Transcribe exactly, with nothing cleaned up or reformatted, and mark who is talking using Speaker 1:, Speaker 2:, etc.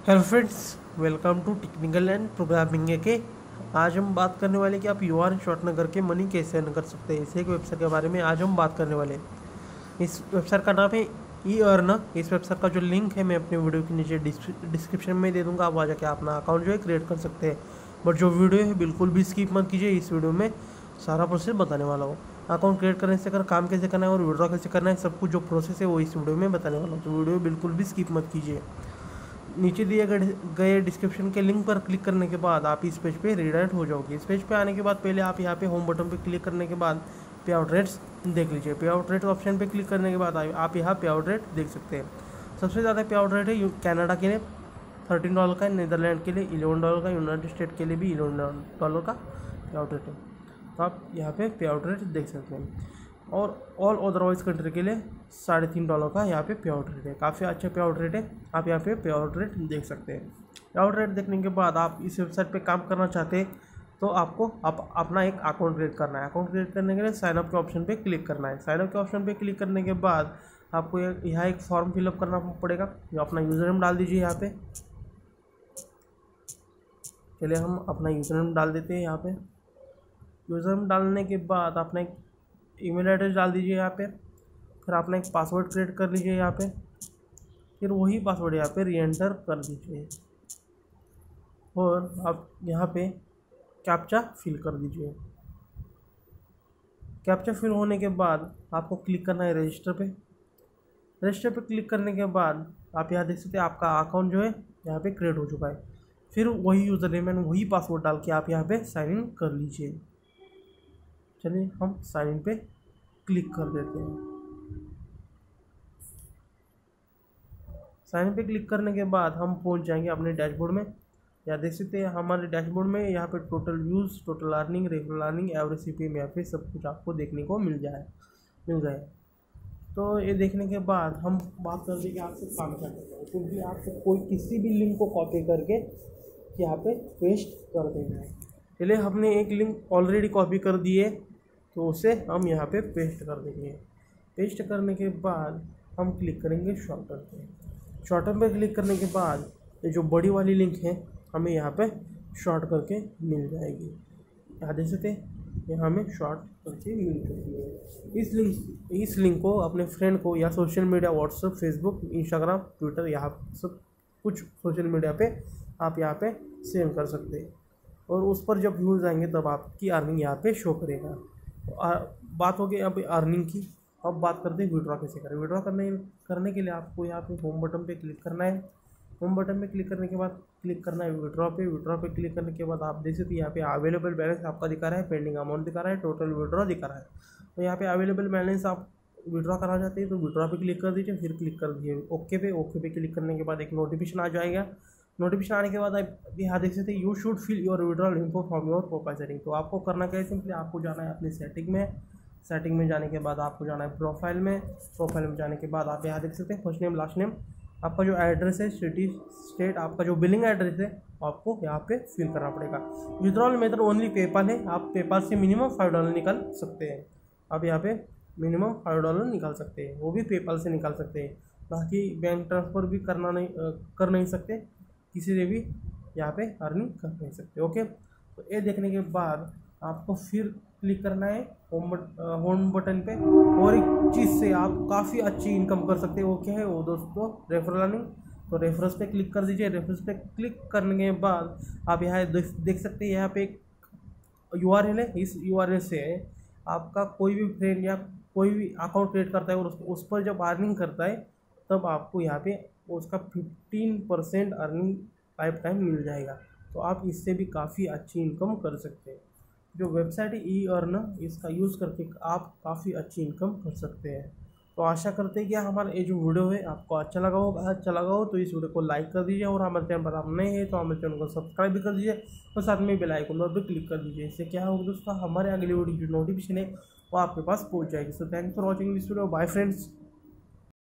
Speaker 1: Hello friends, welcome to technical and programming के। आज हम बात करने वाले कि आप यू आर शॉर्टन करके मनी कैसे अर्न कर सकते हैं। इसी एक वेबसाइट के बारे में आज हम बात करने वाले हैं। इस वेबसाइट का नाम है ई अर्न। इस वेबसाइट का जो लिंक है मैं अपने वीडियो के नीचे डिस्क्रिप्शन में दे दूंगा। आप वहाँ जाके अपना अकाउंट जो है क्रिएट कर सकते हैं। बट जो वीडियो है बिल्कुल भी स्किप मत कीजिए। इस वीडियो में सारा प्रोसेस बताने वाला हूँ। अकाउंट क्रिएट करने से कर काम कैसे करना है और विड्रॉ कैसे करना है, सब कुछ जो प्रोसेस है वो इस वीडियो में बताने वाला हूँ। तो वीडियो बिल्कुल भी स्किप मत कीजिए। नीचे दिए गए डिस्क्रिप्शन के लिंक पर क्लिक करने के बाद आप इस पेज पे रीडायरेक्ट हो जाओगे। इस पेज पे आने के बाद पहले आप यहाँ पे होम बटन पे क्लिक करने के बाद पे आउट रेट्स देख लीजिए। पे आउट रेट ऑप्शन पे क्लिक करने के बाद आप यहाँ पे आउट रेट देख सकते हैं। सबसे ज़्यादा पे आउट रेट है कनाडा के लिए थर्टीन डॉलर का, नीदरलैंड के लिए इलेवन डॉलर का, यूनाइटेड स्टेट के लिए भी इलेवन डॉलर का पे आउट रेट है। तो आप यहाँ पे पे आउट रेट देख सकते हैं। और ऑल अदरवाइज कंट्री के लिए साढ़े तीन डॉलर का यहाँ पे पे आउट रेट है। काफ़ी अच्छा पे आउट रेट है। आप यहाँ पे पे आउट रेट देख सकते हैं। पे आउट रेट देखने के बाद आप इस वेबसाइट पे काम करना चाहते हैं तो आपको आप अपना एक अकाउंट क्रिएट करना है। अकाउंट क्रिएट करने के लिए साइन अप के ऑप्शन पे क्लिक करना है। साइन अप के ऑप्शन पे क्लिक करने के बाद आपको यहाँ एक फॉर्म फिलअप करना पड़ेगा। जो अपना यूज़र नेम डाल दीजिए। यहाँ पे चलिए हम अपना यूज़र नेम डाल देते हैं। यहाँ पे यूज़र नेम डालने के बाद अपना एक ईमेल एड्रेस डाल दीजिए यहाँ पे। फिर अपना एक पासवर्ड क्रिएट कर लीजिए यहाँ पे। फिर वही पासवर्ड यहाँ पे री एंटर कर दीजिए और आप यहाँ पे कैप्चा फिल कर दीजिए। कैप्चा फिल होने के बाद आपको क्लिक करना है रजिस्टर पे। रजिस्टर पे क्लिक करने के बाद आप यहाँ देख सकते हैं आपका अकाउंट जो है यहाँ पे क्रिएट हो चुका है। फिर वही यूज़र नेम एंड वही पासवर्ड डाल के आप यहाँ पे साइन इन कर लीजिए। चलिए हम साइन इन पे क्लिक कर देते हैं। साइन इन पे क्लिक करने के बाद हम पहुंच जाएंगे अपने डैशबोर्ड में। यहाँ देख सकते हैं हमारे डैशबोर्ड में यहाँ पे total views, total earning, referral earning, average CPM यहाँ पे सब कुछ आपको देखने को मिल जाए मिल गए। तो ये देखने के बाद हम बात करते हैं कि आपसे काम क्या करना है। क्योंकि आपको कोई किसी भी लिंक को कॉपी करके यहाँ पे पेस्ट कर देना है। चलिए हमने एक लिंक ऑलरेडी कॉपी कर दिए तो उसे हम यहाँ पे पेस्ट कर देंगे। पेस्ट करने के बाद हम क्लिक करेंगे शॉर्टन पे। शॉर्टन पे क्लिक करने के बाद ये जो बड़ी वाली लिंक है हमें यहाँ पे शॉर्ट करके मिल जाएगी। यहाँ देख सकते ये हमें शॉर्ट करके मिल जाएगी। इस लिंक इस लिंक को अपने फ्रेंड को या social media, WhatsApp, Facebook, Instagram, Twitter, यहाँ सब कुछ सोशल मीडिया पे आप यहाँ पे सेंड कर सकते हैं। और उस पर जब व्यूज़ आएंगे तब आपकी अर्निंग यहाँ पे शो करेगा। बात हो गई अब अर्निंग की। अब बात करते हैं विड्रॉ कैसे करें। विड्रॉ करने करने के लिए आपको यहाँ पे होम बटन पे क्लिक करना है। होम बटन पे क्लिक करने के बाद क्लिक करना है विड्रॉ पे। विड्रॉ पे क्लिक करने के बाद आप देख सकते हैं यहाँ पे अवेलेबल बैलेंस आपका दिखा रहा है, पेंडिंग अमाउंट दिखा रहा है, टोटल विड्रॉ दिखा रहा है। तो यहाँ पे अवेलेबल बैलेंस आप विड्रॉ करना चाहते हैं तो विड्रॉ पे क्लिक कर दीजिए। फिर क्लिक कर दीजिए ओके पे। ओके पे क्लिक करने के बाद एक नोटिफिकेशन आ जाएगा। नोटिफिकेशन आने के बाद आप यहाँ देख सकते हैं you should fill your withdrawal info from your profile setting. तो आपको करना क्या है, सिंपली आपको जाना है अपनी सेटिंग में। सेटिंग में जाने के बाद आपको जाना है प्रोफाइल में। प्रोफाइल में जाने के बाद आप यहाँ देख सकते हैं फर्स्ट नेम, लास्ट नेम, आपका जो एड्रेस है, सिटी, स्टेट, आपका जो बिलिंग एड्रेस है आपको यहाँ पे फिल करना पड़ेगा। विड्रॉल मेथड ओनली पेपाल है। आप पेपाल से मिनिमम फाइव डॉलर निकाल सकते हैं। आप यहाँ पे मिनिमम फाइव डॉलर निकाल सकते हैं, वो भी पेपाल से निकाल सकते हैं। बाकी बैंक ट्रांसफ़र भी करना नहीं कर नहीं सकते, किसी से भी यहाँ पे अर्निंग कर नहीं सकते। ओके, तो ये देखने के बाद आपको फिर क्लिक करना है होम बट होम बटन पे। और एक चीज़ से आप काफ़ी अच्छी इनकम कर सकते हैं। वो क्या है वो दोस्तों, रेफरल अर्निंग। तो रेफरल्स पे क्लिक कर दीजिए। रेफरल्स पे क्लिक करने के बाद आप यहाँ देख सकते हैं यहाँ पे एक यू आर एल है। इस यू आर एल से आपका कोई भी फ्रेंड या कोई भी अकाउंट क्रिएट करता है और उस पर जब अर्निंग करता है तब आपको यहाँ पे उसका fifteen percent earning life time मिल जाएगा। तो आप इससे भी काफ़ी अच्छी इनकम कर सकते हैं। जो वेबसाइट है ई अर्न, इसका यूज़ करके आप काफ़ी अच्छी इनकम कर सकते हैं। तो आशा करते हैं कि हमारा ये जो वीडियो है आपको अच्छा लगा होगा। अच्छा लगा हो तो इस वीडियो को लाइक कर दीजिए और हमारे चैनल पर आप नए हैं तो हमारे चैनल को सब्सक्राइब भी कर दीजिए और साथ में बेल आइकन पर भी क्लिक कर दीजिए। इससे क्या होगा दोस्तों, हमारे अगली वीडियो की जो नोटिफिकेशन है वो आपके पास पहुँच जाएगी। So thanks for watching this video. Bye friends.